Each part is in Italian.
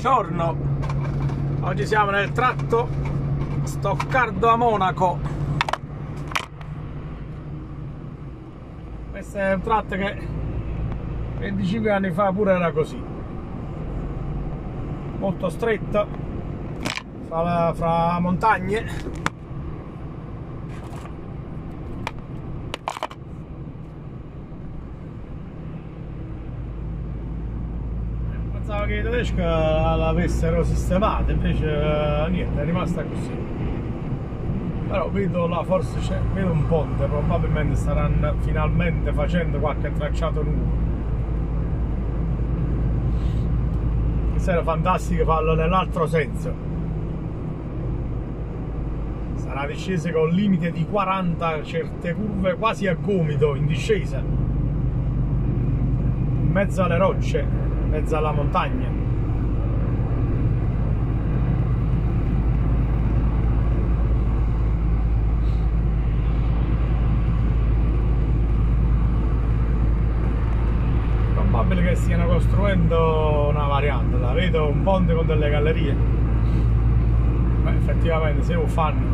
Buongiorno, oggi siamo nel tratto Stoccardo a Monaco. Questo è un tratto che 25 anni fa pure era così, molto stretto fra montagne. Pensavo che i tedeschi l'avessero sistemata, invece niente, è rimasta così. Però vedo là, forse vedo un ponte, probabilmente staranno finalmente facendo qualche tracciato nuovo. Che sarebbe fantastico farlo nell'altro senso. Sarà discesa con limite di 40, certe curve quasi a gomito in discesa, in mezzo alle rocce, in mezzo alla montagna. Probabile che stiano costruendo una variante, la vedo un ponte con delle gallerie. Beh, effettivamente se lo fanno,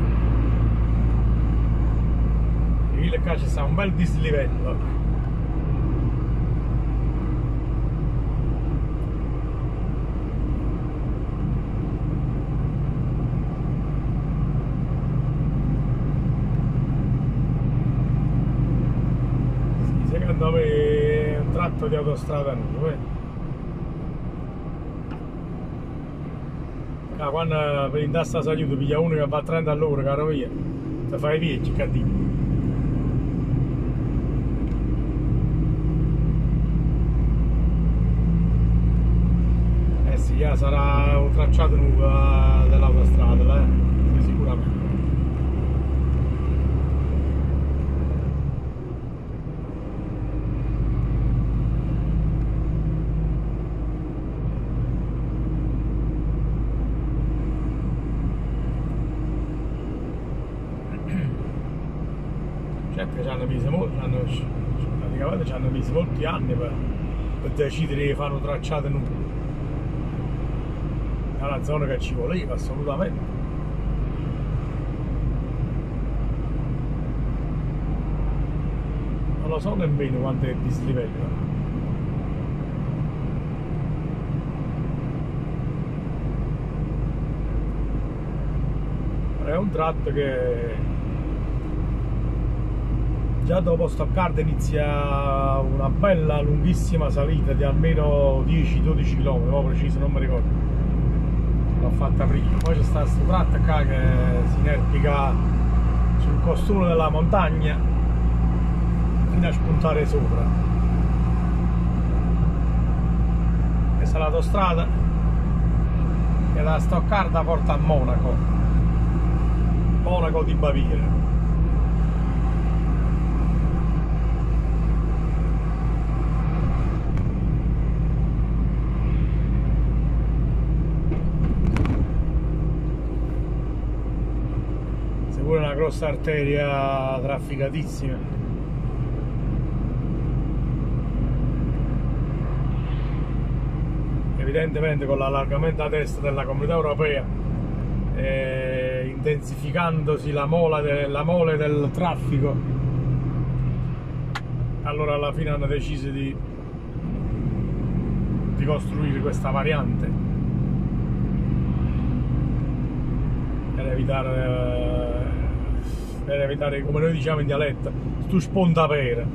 e qua c'è sta un bel dislivello. Secondo me è un tratto di autostrada nuova. Quando per in tasta salute piglia uno che va a 30 all'ora, caro via, ti fai via, ciccadino. Eh sì, sarà un tracciato nuovo dell'autostrada, sicuramente. Certo che praticamente ci hanno messo molti anni per decidere di fare un tracciato nuovo. È una zona che ci voleva assolutamente. Non lo so nemmeno quanto è dislivello. È un tratto che già dopo Stoccardo inizia una bella lunghissima salita di almeno 10-12 km, no, preciso non mi ricordo, l'ho fatta prima. Poi c'è sta questo tratto qua che si inerpica sul costone della montagna fino a spuntare sopra. Questa è l'autostrada che da Stoccardo porta a Monaco di Baviera. Una grossa arteria trafficatissima. Evidentemente con l'allargamento a destra della Comunità Europea, intensificandosi la mole del traffico, allora alla fine hanno deciso di costruire questa variante per evitare, come noi diciamo in dialetto, stu spontapere.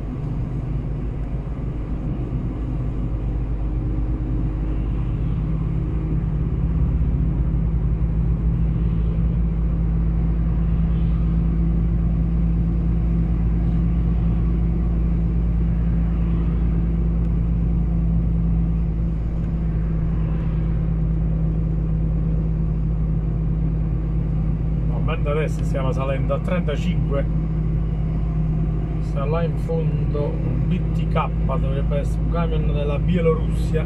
Adesso stiamo salendo a 35, sta là in fondo un BTK, dovrebbe essere un camion della Bielorussia.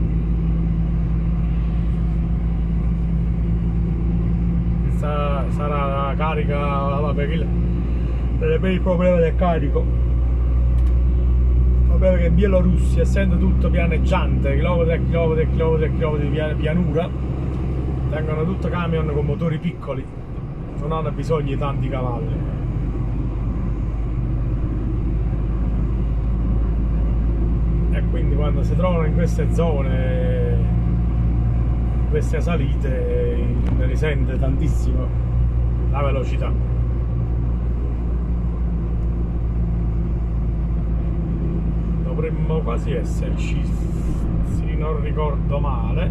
Questa sarà la carica per il problema del carico. Sapete che in Bielorussia, essendo tutto pianeggiante, chilometri e chilometri e chilometri e chilometri di pianura, tengono tutto camion con motori piccoli, non hanno bisogno di tanti cavalli. E quindi quando si trovano in queste zone, in queste salite, ne risente tantissimo la velocità. Dovremmo quasi esserci, se non ricordo male.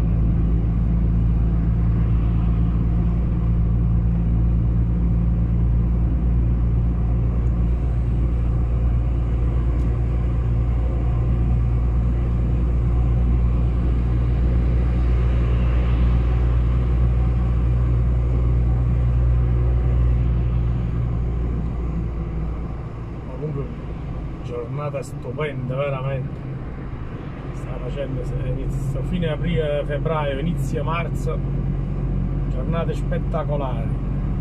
Giornata stupenda, veramente. Sta facendo inizio fine aprile, febbraio, inizio marzo, giornate spettacolari,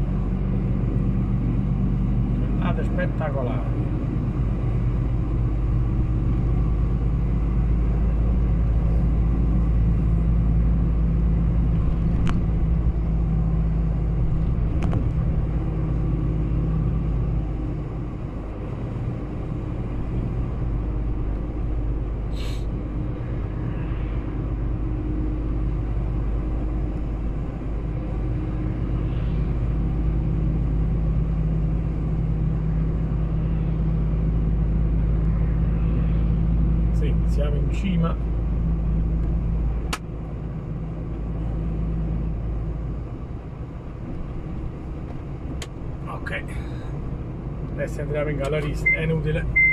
giornate spettacolari. Siamo in cima. Ok, adesso entriamo in galleria, è inutile.